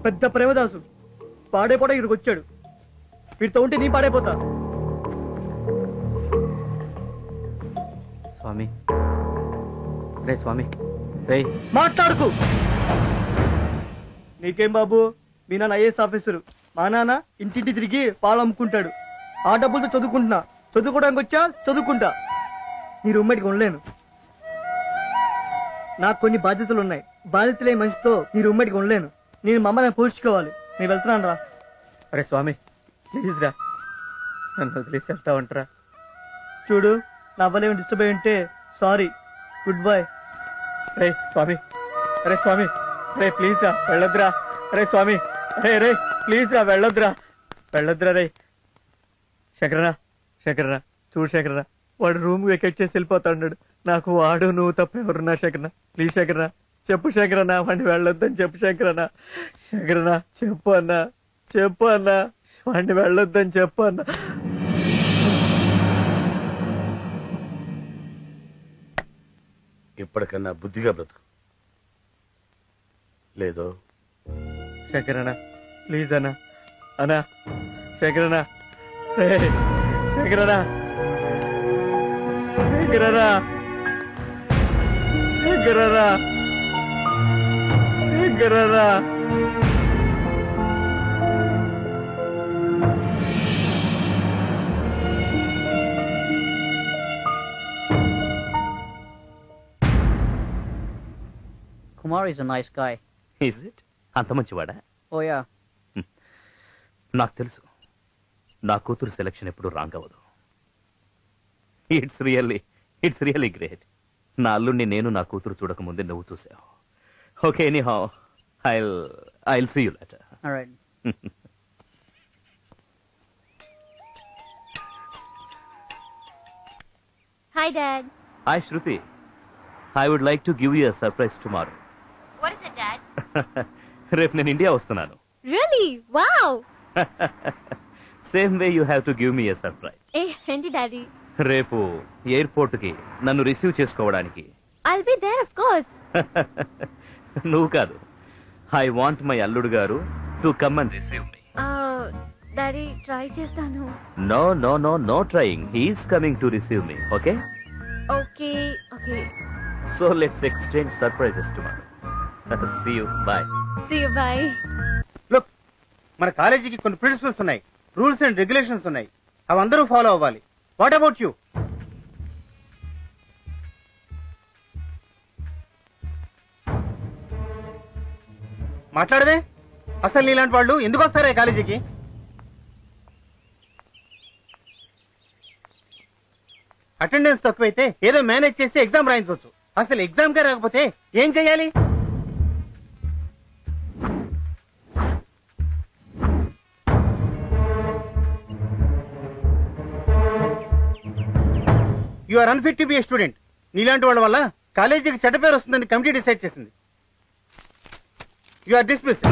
పెద్ద ప్రేమదాసు పాడైపోవడం ఇక్కడికి వచ్చాడు. వీడితో ఉంటే నీ పాడైపోతా. స్వామి రే స్వామి రే మాట్లాడుకు. నీకేం బాబు, మీ నాన్న ఐఏఎస్ ఆఫీసరు, మా నాన్న ఇంటింటి తిరిగి పాలు అమ్ముకుంటాడు. ఆ డబ్బులతో చదువుకుంటున్నా. చదువుకోవడానికి వచ్చా, చదువుకుంటా. నీ రూమ్మేట్కి ఉండలేను. నాకు కొన్ని బాధ్యతలు ఉన్నాయి. బాధ్యతలే మనిషితో నీ రూమ్మేట్కి ఉండలేను. నేను మా అమ్మని పూడ్చుకోవాలి. నేను వెళ్తున్నాను రా. అరే స్వామి ప్లీజ్ రా, నన్ను వదిలేసి వెళ్తా ఉంటారా? చూడు, నా వల్ల ఏమి డిస్టర్బ్ అయి ఉంటే సారీ. Good bye. రే స్వామి, అరే స్వామి, రే ప్లీజ్ రా, వెళ్ళొద్దురా. అరే స్వామి, రే రే ప్లీజ్ రా, వెళ్ళొద్దురా, వెళ్ళొద్దురా. రే శంకరనా, శంకరనా చూడు శంకరనా, వాడు రూమ్ వెకెట్ చేసి వెళ్ళిపోతాడు. నాకు వాడు నువ్వు తప్ప ఎవరున్నా శంకరనా? ప్లీజ్ శంకరనా చెప్పు శంకరనా, వాడిని వెళ్ళొద్దని చెప్పు శంకరనా. శంకరనా చెప్పు అన్నా, చెప్పు అన్నా, వాడిని వెళ్ళొద్దని చెప్పు అన్నా. ఇప్పటికన్నా బుద్ధిగా బ్రతుకు. లేదో శంకరనా ప్లీజ్ అన్నా, అన్నా శంకరనా, రే శంకరనా, శంకరనా, శంకరనా, శంకరనా. Kumar is a nice guy. Is it? అంత మంచివాడా? Oh yeah. నాకు తెలుసు, నా కూతురు సెలక్షన్ ఎప్పుడు రాంగ్ అవ్వదు. It's really great. నా అల్లుడిని నేను నా కూతురు చూడక ముందే నువ్వు చూసావు. Okay anyhow, I'll see you later. All right. Hi, Dad. Hi, Shruti. I would like to give you a surprise tomorrow. What is it, Dad? రేపు నేను ఇండియా వస్తున్నాను. Really? Wow! Same way you have to give me a surprise. ఏంటి daddy? రేపు airport కి నన్ను receive చేసుకోవడానికి. I'll be there, of course. నువ్వు కాదు, ఐ వాంట్ మై అల్లుడు గారు to come and receive me. Daddy try చేస్తాను. No no no no trying, he's coming to receive me. Okay okay okay. So let's exchange surprises tomorrow. See you. Bye. See you. Bye. Look, మన కాలేజీకి కొన్ని principles ఉన్నాయి, rules and regulations ఉన్నాయి. అవి అందరూ follow అవ్వాలి. What about you? మాట్లాడవే. అసలు నీలాంటి వాళ్ళు ఎందుకు వస్తారా ఈ కాలేజీకి? అటెండెన్స్ తక్కువైతే ఏదో మేనేజ్ చేసి ఎగ్జామ్ రాయించవచ్చు. అసలు ఎగ్జామ్ కే రాకపోతే ఏం చెయ్యాలి? You are unfit to be a student. నీలాంటి వాళ్ళ వల్ల కాలేజీకి చెడ్డ పేరు వస్తుందని కమిటీ డిసైడ్ చేసింది. You are dismissed.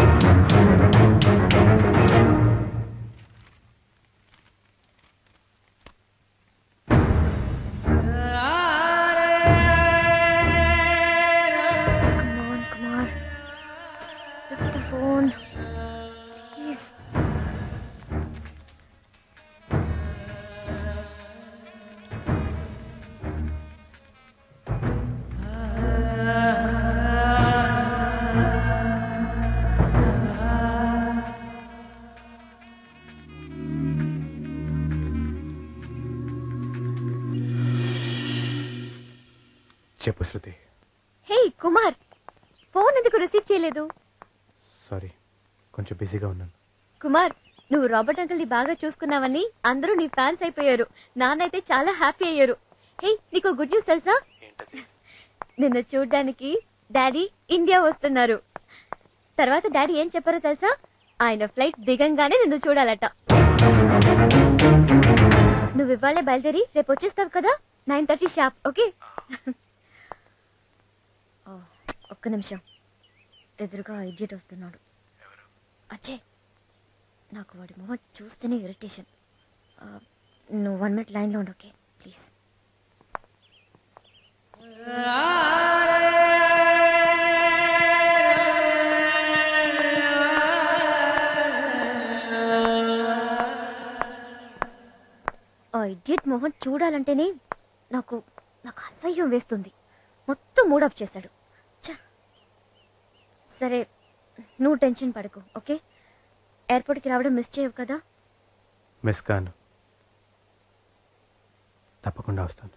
చెప్పు శృతి. హే కుమార్, ఫోన్ ఎందుకు రిసీవ్ చేయలేదు? సారీ, కొంచెం బిజీగా ఉన్నాను. కుమార్, నువ్వు రాబర్ట్ అంకుల్ ని బాగా చూసుకున్నావని అందరూ నీ ఫ్యాన్స్ అయిపోయారు. నాన్నైతే చాలా హ్యాపీ అయ్యారు. హే, నీకు గుడ్ న్యూస్ తెలుసా? నిన్ను చూడ్డానికి డాడీ ఇండియా వస్తున్నారు. తర్వాత డాడీ ఏం చెప్పారో తెలుసా? ఆయన ఫ్లైట్ దిగంగానే నిన్ను చూడాలట. నువ్వు ఇవాళే బయలుదేరి రేపు వచ్చేస్తావు కదా, 9:30 షార్ప్. ఓకే? ఒక్క నిమిషం, ఎదురుగా ఇడియట్ వస్తున్నాడు. అచ్చే, నాకు వాడి మొహం చూస్తేనే ఇరిటేషన్. నువ్వు 1 minute లైన్లో ఉండు. Okay please. ఇడియట్ మోహన్ చూడాలంటేనే నాకు నాకు అసహ్యం వేస్తుంది. మొత్తం మూడ్ ఆఫ్ చేశాడు. ఛ! సరే నువ్వు టెన్షన్ పడకు, ఓకే? ఎయిర్పోర్ట్కి రావడం మిస్ చేయవు కదా? మిస్ కాను, తప్పకుండా వస్తాను.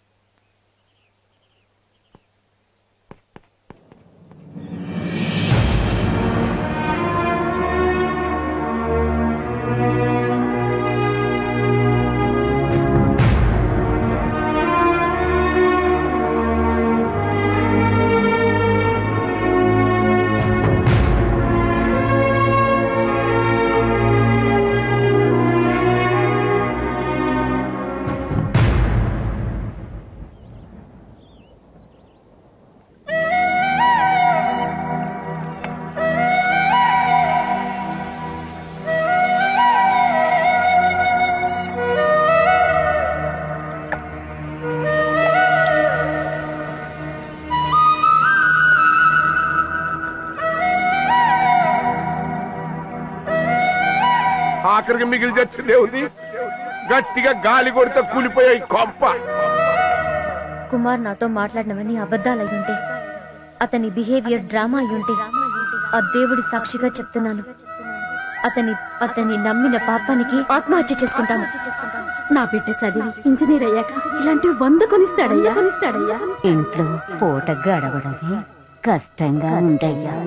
ఆఖరికి మిగిలి చచ్చిందే ఉంది. గట్టిగా గాలి కొడితే కూలిపోయాయి కొంప. కుమార్ నాతో మాట్లాడినవన్నీ అబద్ధాలయ్యుంటే, అతని బిహేవియర్ డ్రామా అయ్యుంటే, ఆ దేవుడి సాక్షిగా చెప్తున్నాను, అతని నమ్మిన పాపానికి ఆత్మహత్య చేసుకుంటాను. నా బిడ్డ చదివి ఇంజనీర్ అయ్యాక ఇలాంటివి 100 కొనిస్తాడయ్యా. ఇంట్లో పూట గడవడమే కష్టంగా ఉండయ్యా.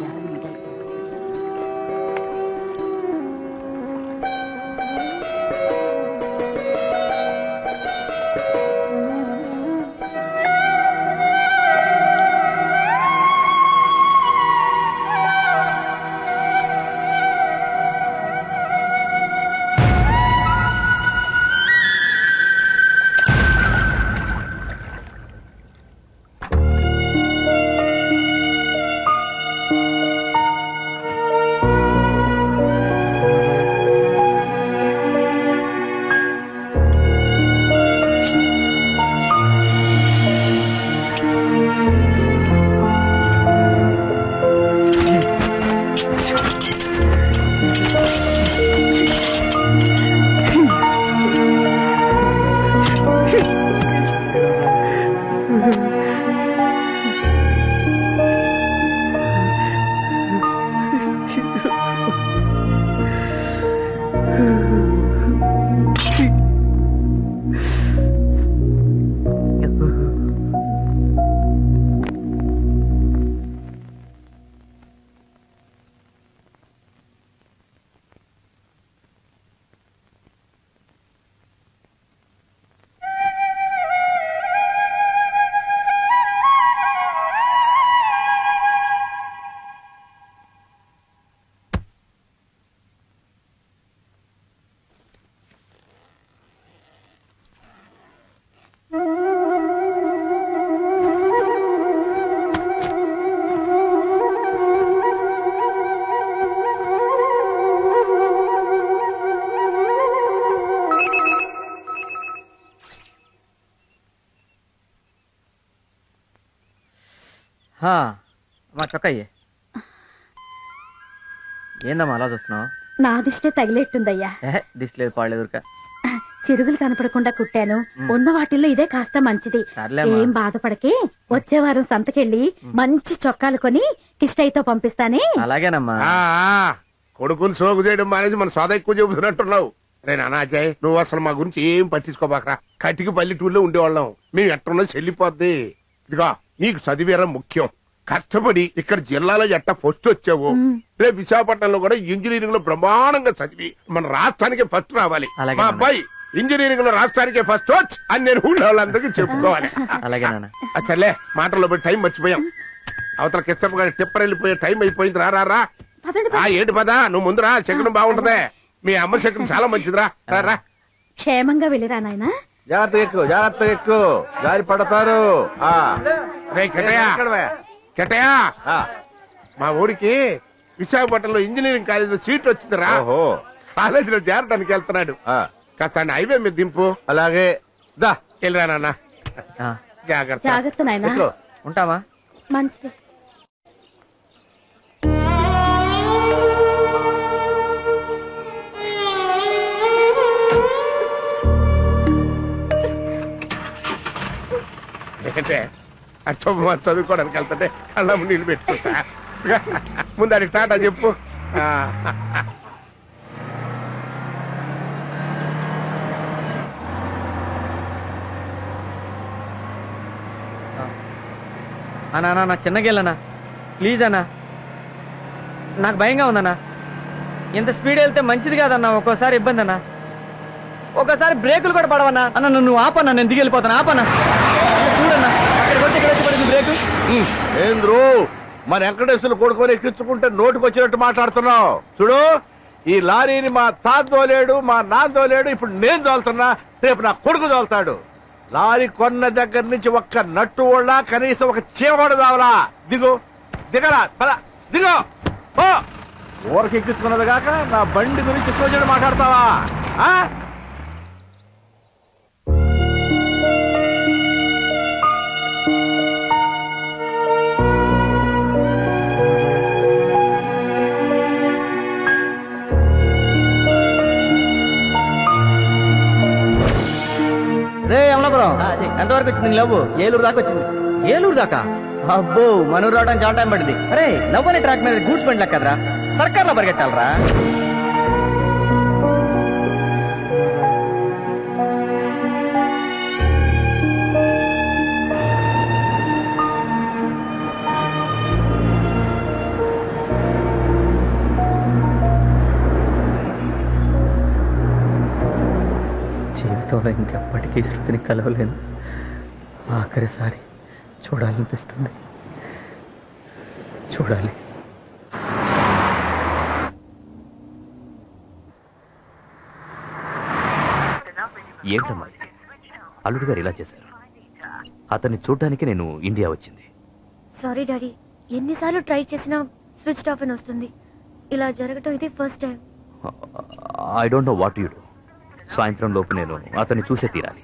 మా చొక్కయ్యే ఏందమ్మా అలా చూస్తున్నావు? నా దిష్టే తగిలేట్టుందయ్యా. దిష్టి లేదు పాడలేదు ఊరిక. చిరుగులు కనపడకుండా కుట్టాను. ఉన్న వాటిల్లో ఇదే కాస్త మంచిది. సర్లేమ్మా. ఏం బాధపడకే, వచ్చే వారం సంతకెళ్ళి మంచి చొక్కాలు కొని కిష్టయితో పంపిస్తానే. అలాగేనమ్మా. కొడుకుని సోగు చేయడం మానేసి మన సోద ఎక్కువ చెబుతున్నట్టున్నావు. రే నానాజయ్, నువ్వు అసలు మా గురించి ఏం పట్టించుకోబాకరా. కటికి పల్లెటూళ్ళలో ఉండేవాళ్ళం. మేము ఎట్టున్నా చెల్లిపోద్ది. ఇదిగో నీకు చదివేరా ముఖ్యం. కష్టపడి ఇక్కడ జిల్లాలో ఎట్టా ఫస్ట్ వచ్చావు, రేపు విశాఖపట్నంలో కూడా ఇంజనీరింగ్ లో బ్రహ్మాండంగా చదివి మన రాష్ట్రానికి ఫస్ట్ రావాలి. అలాగే మా నాన్న. అబ్బాయి ఇంజనీరింగ్ లో రాష్ట్రానికే ఫస్ట్ వచ్చి అని నేను ఊళ్ళో వాళ్ళందరికీ చెప్పుకోవాలి. అలాగే నాన్న. సర్లే, మాటల్లో పోయి టైం మర్చిపోయాం. అవతల కిష్టం గారి టిప్పర్ వెళ్ళిపోయే టైం అయిపోయింది. రా రా రా. ఏంటి పదా, నువ్వు ముందురా. శకునం బాగుంటదే. మీ అమ్మ శకునం చాలా మంచిదిరా. రా రా. క్షేమంగా వెళ్ళిరా నాయనా. జాగ్రత్త ఎక్కు జారి పడతారు. రేయ్ కెటయా, మా ఊరికి విశాఖపట్నంలో ఇంజనీరింగ్ కాలేజీలో సీట్ వచ్చిందిరా. కాలేజీలో చేరడానికి వెళ్తున్నాడు. కాస్త హైవే మీద దింపు. అలాగే దా వెళ్ళరా నాన్న. జాగ్రత్త. జాగ్రత్త నాయనా. ఉంటామా? మంచిది. ఏంటే అది శుభమని చదువుకోవడానికి వెళ్తుంటే కళ్ళము నీళ్ళు పెట్టుకుంటా ముందు అది టాటా చెప్పు. అన్నా నాకు చిన్నగా వెళ్ళనా ప్లీజ్ అన్నా, నాకు భయంగా ఉందన్నా. ఎంత స్పీడ్ వెళ్తే మంచిది కాదన్నా, ఒక్కోసారి ఇబ్బంది అన్నా, ఒక్కోసారి బ్రేకులు కూడా పడవన్నా. అన్న నువ్వు ఆపన్నా, నేను దిగి వెళ్ళిపోతాను. ఆపన్నా, చూడన్నా అక్కడికి వచ్చి ఇక్కడ వచ్చి పడింది బ్రేకు. ఏంద్రు మన వెంకటేశ్వరు కొడుకొని ఎక్కించుకుంటే నోటికి వచ్చినట్టు మాట్లాడుతున్నావు. చూడు, ఈ లారీని మా తాత తోలేడు, మా నాన్న తోలేడు, ఇప్పుడు నేను తోలుతున్నా, రేపు నా కొడుకు తోలుతాడు. లారీ కొన్న దగ్గర నుంచి ఒక్క నట్టు వాళ్ళ కనీసం ఒక చీమడు దావలా. దిగు, దిగరా, పద, దిగు. ఊరికి ఎక్కించుకున్నది కాక నా బండి గురించి సోచన మాట్లాడతావా? రే అమలాపురం, ఎంతవరకు వచ్చింది లవ్? ఏలూరు దాకా వచ్చింది. ఏలూరు దాకా? అబ్బో, మనూరు రావడానికి చాలా టైం పడింది. అరే లవ్ అనే ట్రాక్ మీద గూడ్స్ బండి లెక్కదరా, సర్కార్లో పరిగెట్టాలరా. జీవితంలో ఇంకెప్పటికీ శృతిని కలవలేను. ఆఖరిసారి చూడాలనిపిస్తుంది. చూడాలి. ఏంటమ్మా అల్లుడు గారు ఇలా చేశారు? అతన్ని చూడడానికి నేను ఇండియా వచ్చింది. సారీ డాడీ, ఎన్నిసార్లు ట్రై చేసినా స్విచ్ ఆఫ్ అని వస్తుంది. ఇలా జరగటం ఇది first time. I don't know what you do. సాయంత్రం లోపు నేను అతన్ని చూసే తీరాలి.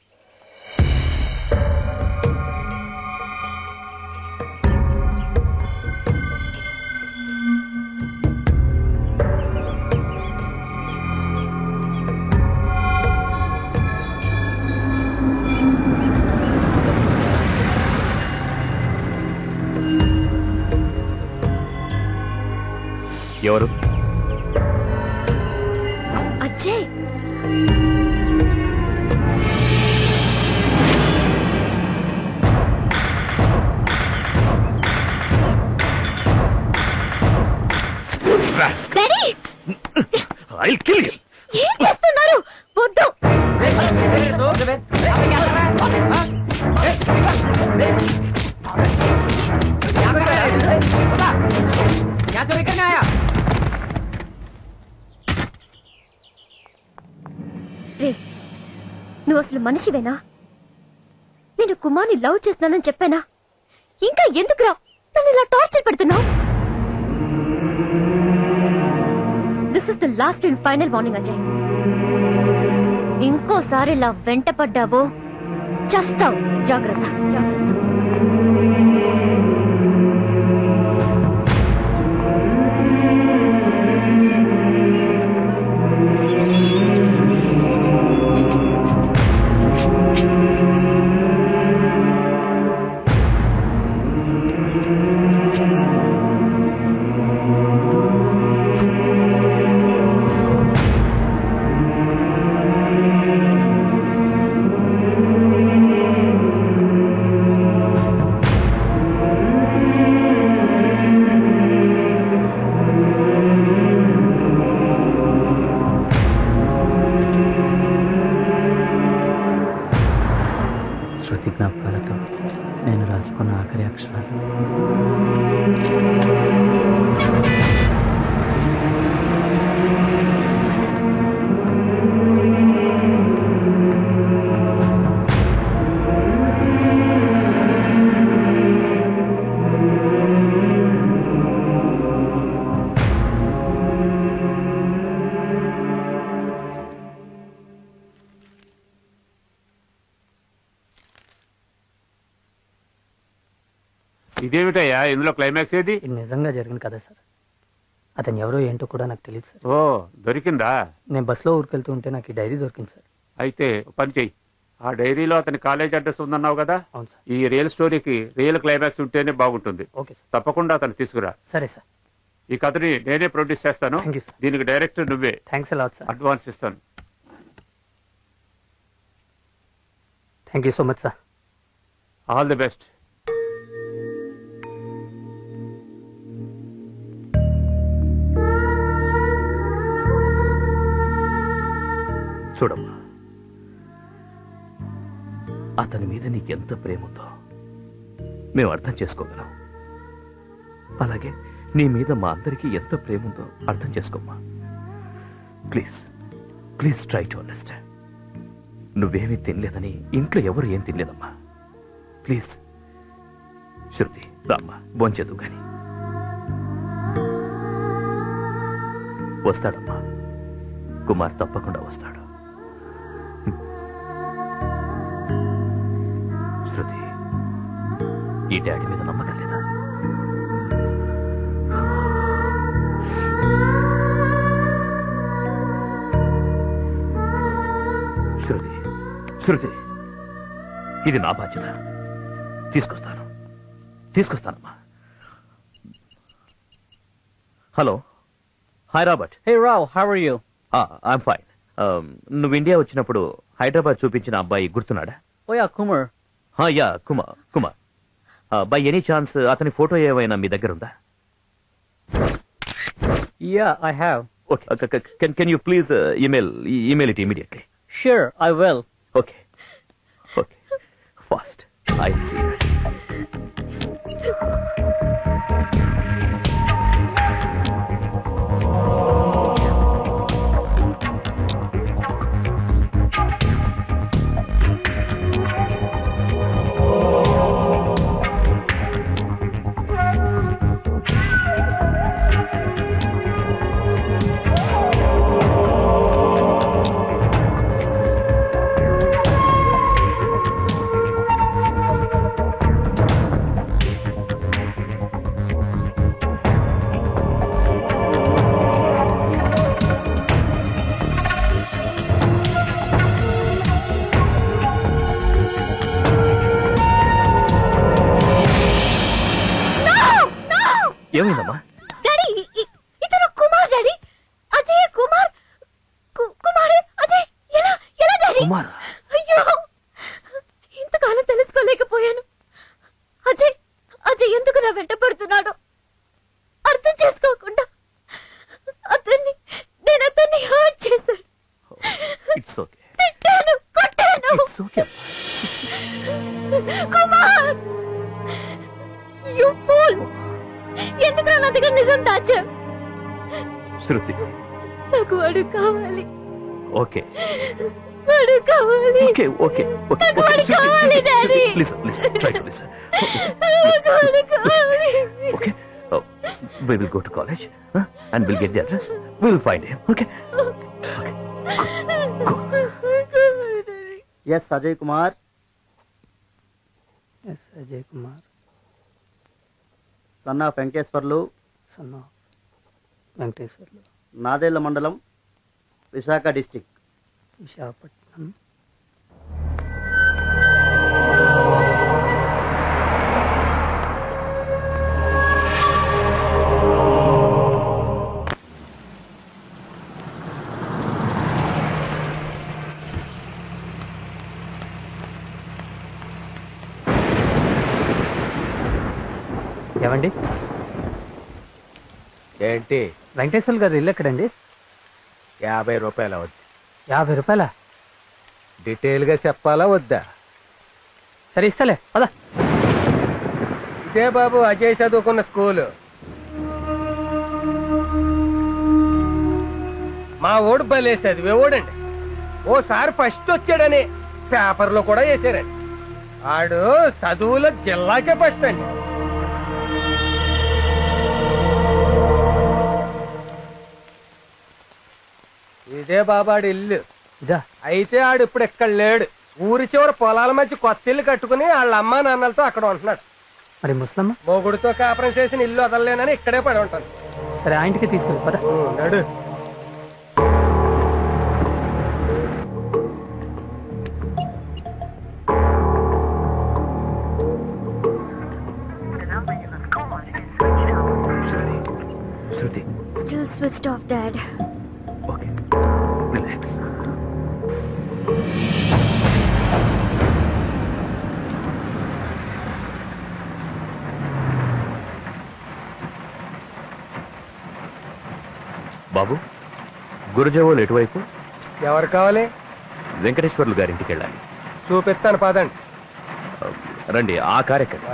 ఎవరు? Ajay, I'll kill you. ఏం చేస్తున్నారు? వద్దు. రే, నువ్వు అసలు మనిషివేనా? నేను కుమార్ని లవ్ చేస్తున్నానని చెప్పానా? ఇంకా ఎందుకురా నన్ను ఇలా టార్చర్ పెడుతున్నావు? This is the last and final warning Ajay. ఇంకోసారి ఇలా వెంట పడ్డావో చస్తావు. జాగ్రత్త, జాగ్రత్త. శృతి జ్ఞాపకాలతో నేను రాసుకున్న ఆఖరి అక్షరాలు. ఇదేమిటయ్యా ఇందులో క్లైమాక్స్ ఏది? ఇది నిజంగా జరిగింది కదా సార్. అతను ఎవరో ఏంటో కూడా నాకు తెలియదు సార్. ఓ, దొరికిందా? నేను బస్సులో ఊరికెళ్తూ ఉంటే నాకు ఈ డైరీ దొరికింది సార్. అయితే పని చెయ్యి, ఆ డైరీలో అతని కాలేజ్ అడ్రస్ ఉందన్నావు కదా. అవును సార్. ఈ రియల్ స్టోరీకి రియల్ క్లైమాక్స్ ఉంటేనే బాగుంటుంది. Okay sir. తప్పకుండా అతను తీసుకురా. సరే సార్. ఈ కథని నేనే ప్రొడ్యూస్ చేస్తాను. Thank you sir. దీనికి డైరెక్టర్ నువ్వే. Thanks a lot sir. అడ్వాన్స్ ఇస్తాను. Thank you so much sir. All the best. చూడమ్మా, అతని మీద నీకెంత ప్రేమ ఉందో మేము అర్థం చేసుకోగలం. అలాగే నీ మీద మా అందరికీ ఎంత ప్రేమ ఉందో అర్థం చేసుకోమ్మా. Please please try to understand. నువ్వేమీ తినలేదని ఇంట్లో ఎవరు ఏం తినలేదమ్మా. ప్లీజ్ శృతి, రామ్మా, భోంచేదు కానీ. వస్తాడమ్మా, కుమార్ తప్పకుండా వస్తాడు. శృతి, ఈ డాడీ మీద నమ్మకం లేదా? శృతి, శృతి, ఇది నా బాధ్యత. తీసుకొస్తానమ్మా. Hello, hi Robert. Hey Rao, how are you? I'm fine. నువ్వు ఇండియా వచ్చినప్పుడు హైదరాబాద్ చూపించిన అబ్బాయి గుర్తున్నాడా? Oh yeah, Kumar. Yeah, Kumar. By any chance అతని ఫోటో ఏమైనా మీ దగ్గర ఉందా? Yeah, I have. Okay. Can you please email it immediately? Sure, I will. Okay. Fast. I'll see you. ఏమైందమ్మా? డాడీ, ఇతను కుమార్ డాడీ. అజయ్ కుమార్. కుమార్ అజయ్. ఎలా డాడీ? కుమార్. అయ్యో, ఇంతకాలం తెలుసుకోలేకపోయాను. అజయ్ ఎందుకు నా వెంట పడుతున్నాడు అర్థం చేసుకోకుండా నేను అతన్ని హర్ట్ చేశాను. It's okay. తిట్టాను, కొట్టాను. It's okay. Kumar, you fool. ఎందుకు నా దగ్గర నిజం దాచా? శృతి, నాకు వాడు కావాలి. ఓకే. వాడు కావాలి. ఓకే. నాకు వాడు కావాలి daddy. Listen. Try to listen. నాకు వాడు కావాలి. Okay. We will go to college, and we'll get the address. We'll find him. Okay. Go. Yes Ajay Kumar. Yes Ajay Kumar. Son of Venkateswarlu. Nadella మండలం, విశాఖ డిస్టిక్. విశాఖపట్నం. ఏమండి? ఏంటి? వెంకటేశ్వర గారు ఇల్లు ఎక్కడండి? 50 రూపాయలు అవుద్ది. 50 రూపాయలా? డీటెయిల్ గా చెప్పాలా వద్దా? సరే ఇస్తలే, పద. ఇదే బాబు అజయ్ చదువుకున్న స్కూలు. మా ఓడు బలే చదివేవాడండి. ఓసారి ఫస్ట్ వచ్చాడని పేపర్లో కూడా వేసారండి. ఆడు చదువులో జిల్లాకే ఫస్ట్ అండి. ఇదే బాబాడు ఇల్లు. ఇదా? అయితే ఆడు ఇప్పుడు ఎక్కడ లేడు. ఊరి చివరి పొలాల మధ్య కొత్త ఇల్లు కట్టుకుని వాళ్ళ అమ్మా నాన్నలతో అక్కడ ఉంటున్నాడు. మరి ముసలమ్మ? మొగుడితో కాపురం చేసిన ఇల్లు వదలలేనని ఇక్కడే పడి ఉంటాను. సరే, ఆ ఇంటికి తీసుకెళ్ళి పద. నడు. Switched off dad. Okay relax. బాబు, గురుజావోలు ఎటువైపు? ఎవరు కావాలి? వెంకటేశ్వర్లు గారింటికి వెళ్ళాలి. చూపిస్తాను పదండి. రండి, ఆ కార్యక్రమం.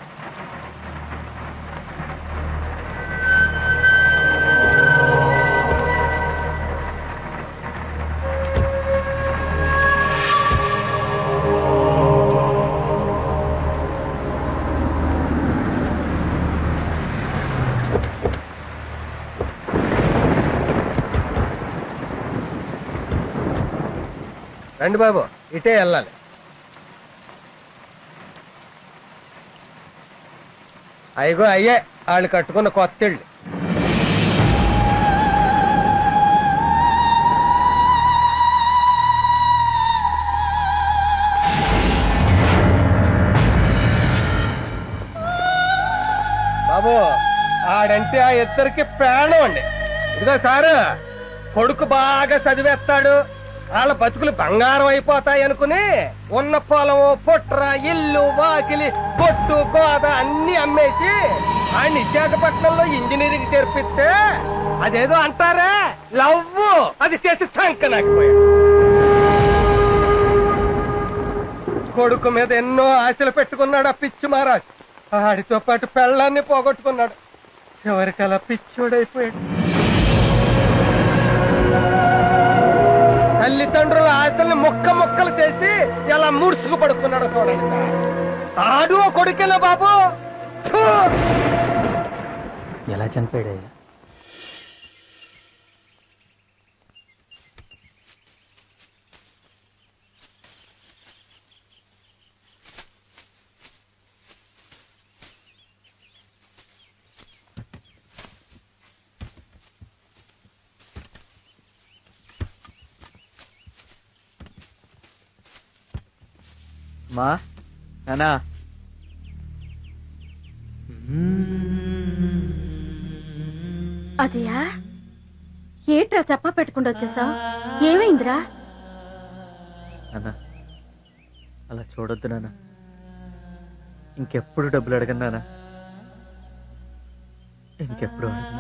రండి బాబు, ఇటే వెళ్ళాలి. అయ్యో అయ్యే వాళ్ళు కట్టుకున్న కొత్త ఇళ్ళు. బాబు ఆడంటే ఆ ఇద్దరికి ప్రాణం అండి. ఇదిగో సారు, కొడుకు బాగా చదివేస్తాడు, వాళ్ళ బతుకులు బంగారం అయిపోతాయి అనుకుని ఉన్న పొలము పుట్ర ఇల్లు వాకిలి కొట్టు గోద అన్ని అమ్మేసి ఆ విశాఖపట్నంలో ఇంజనీరింగ్ చేర్పిస్తే అదేదో అంటారే లవ్, అది చేసి సంకనాకిపోయాడు. కొడుకు మీద ఎన్నో ఆశలు పెట్టుకున్నాడు ఆ పిచ్చి మహారాజ్. ఆడితో పాటు పెళ్ళాన్ని పోగొట్టుకున్నాడు. చివరికి అలా పిచ్చోడైపోయాడు. తల్లిదండ్రుల ఆశల్ని ముక్క ముక్కలు చేసి ఎలా ముడుచుకు పడుకున్నాడో చూడండి సార్. ఆడు కొడుకెలా బాబు. ఎలా చనిపోయాడయ్యా? మా నానా, అజయా, ఏట్రా చెప్పా పెట్టుకుంటూ వచ్చేసావు? ఏమైందిరా? నానా అలా చూడొద్దు నాన్న. ఇంకెప్పుడు డబ్బులు అడగను నాన్న, ఇంకెప్పుడు అడగను.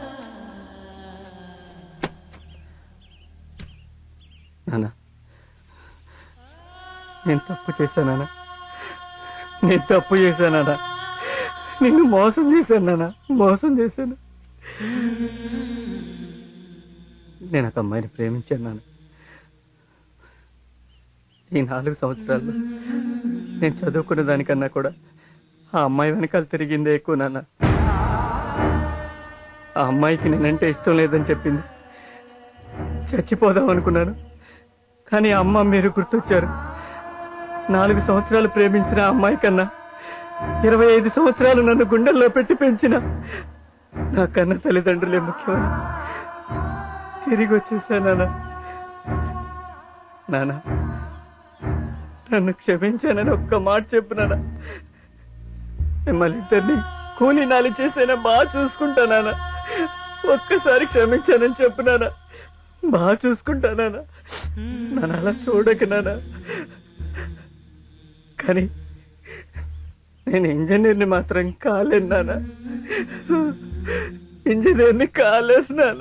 నానా, నేను తప్పు చేశానా? నేను తప్పు చేశానా? నిన్ను మోసం చేశానా? మోసం చేశాను. నేను ఒక అమ్మాయిని ప్రేమించాను నాన్న. ఈ 4 సంవత్సరాల్లో నేను చదువుకున్న దానికన్నా కూడా ఆ అమ్మాయి వెనకాల తిరిగిందే ఎక్కువ నాన్న. ఆ అమ్మాయికి నేనంటే ఇష్టం లేదని చెప్పింది. చచ్చిపోదాం అనుకున్నాను, కానీ అమ్మ మీరు గుర్తొచ్చారు. 4 సంవత్సరాలు ప్రేమించిన ఆ అమ్మాయి కన్నా 25 సంవత్సరాలు నన్ను గుండెల్లో పెట్టి పెంచిన నా కన్న తల్లిదండ్రులే ముఖ్యమని తిరిగి వచ్చేసానా? నాన్న, నన్ను క్షమించానని ఒక్క మాట చెప్పు నాన్న. మిమ్మల్ని ఇద్దరిని కూలీ నాలి చేసైనా బాగా చూసుకుంటానా? ఒక్కసారి క్షమించానని చెప్పు నాన్న. బాగా చూసుకుంటానా? నన్ను అలా చూడక నాన్న. కానీ నేను ఇంజనీర్ని మాత్రం కాలేను నాన్న. ఇంజనీర్ని కాలేను నాన్న.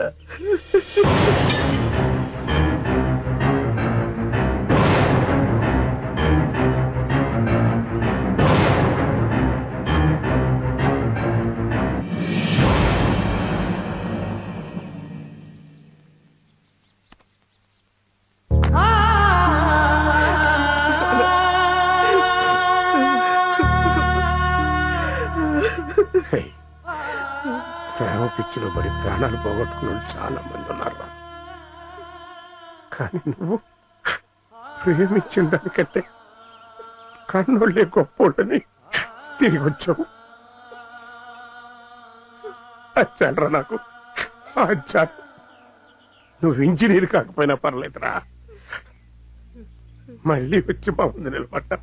ప్రేమ పిచ్చిలో పడి ప్రాణాలు పోగొట్టుకున్న చాలా మంది ఉన్నారు. కానీ నువ్వు ప్రేమించిన దానికంటే కన్నోళ్ళే గొప్పోళ్ళని తిరిగి వచ్చావు. అచ్చాలరా నాకు, అచ్చాలు. నువ్వు ఇంజనీర్ కాకపోయినా పర్లేదురా, మళ్ళీ వచ్చి మా ముందు నిలబడ్డా.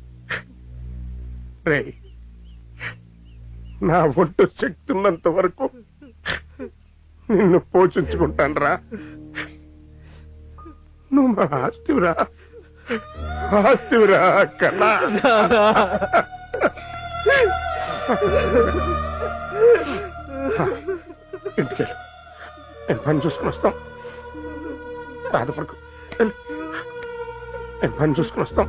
రే, నా ఒంటు శక్తి ఉన్నంత వరకు నిన్ను పోషించుకుంటానురా. నువ్వు మా ఆస్తివిరా, ఆస్తివిరా కన్నా. ఇంటికెళ్ళు, నేను పని చూసుకుని వస్తాం. బాధపడకు, నేను పని చూసుకుని వస్తాం.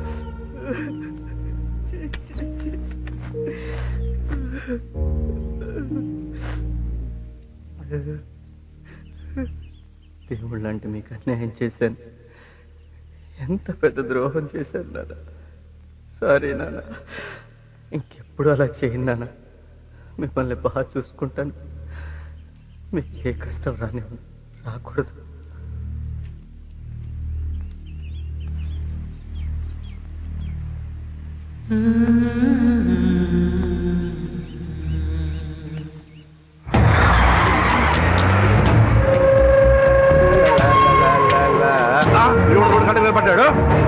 దేవుళ్ళు లాంటి మీకు అన్యాయం చేశాను. ఎంత పెద్ద ద్రోహం చేశాను నాన్న. సారీ నాన్న, ఇంకెప్పుడు అలా చేయను నాన్న. మిమ్మల్ని బాగా చూసుకుంటాను. మీకు ఏ కష్టం రాకూడదు. నిలబడ్డాడు.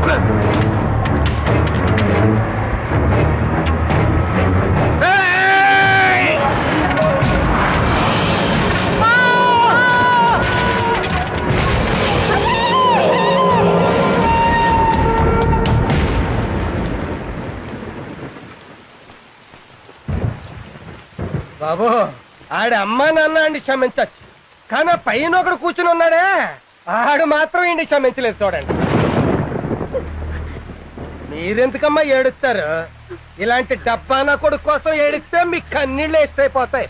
బాబు ఆడి అమ్మా నాన్న అండి క్షమించచ్చు, కానీ ఆ పైన ఒకడు కూర్చుని ఉన్నాడే ఆడు మాత్రం ఇండి క్షమించలేదు. చూడండి, మీరెందుకమ్మా ఏడుస్తారు? ఇలాంటి డబ్బానా కొడుకు కోసం ఏడిస్తే మీ కన్నీళ్ళు ఎత్తైపోతాయి.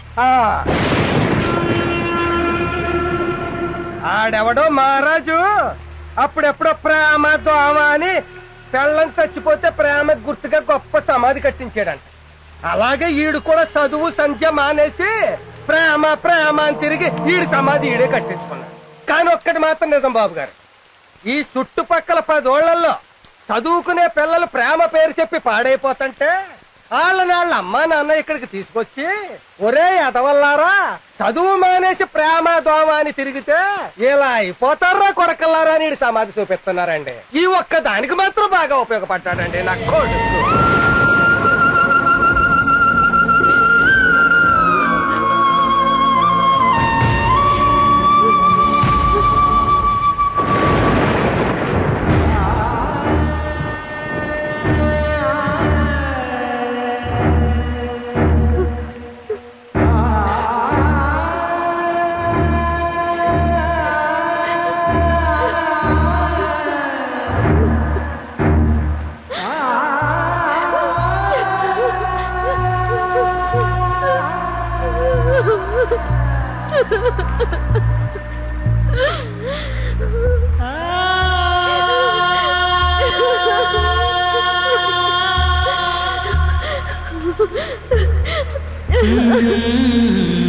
ఆడెవడో మహారాజు అప్పుడెప్పుడో ప్రేమ దోమ అని పెళ్ళం చచ్చిపోతే ప్రేమ గుర్తుగా గొప్ప సమాధి కట్టించాడంట. అలాగే ఈడు కూడా చదువు సంధ్య మానేసి ప్రేమ ప్రేమ అని తిరిగి ఈడు సమాధి ఈడే కట్టించుకున్నాడు. కానీ ఒక్కటి మాత్రం నిజం బాబు గారు, ఈ చుట్టుపక్కల 10 ఓళ్లలో చదువుకునే పిల్లలు ప్రేమ పేరు చెప్పి పాడైపోతుంటే వాళ్ళ అమ్మా నాన్న ఇక్కడికి తీసుకొచ్చి, ఒరే ఎదవల్లారా చదువు మానేసి ప్రేమ దోమ అని తిరిగితే ఇలా అయిపోతారా కొడకల్లారా అని సమాధి చూపిస్తున్నారండి. ఈ ఒక్క దానికి మాత్రం బాగా ఉపయోగపడ్డాడండి నా కొడుకు. Mm-hmm.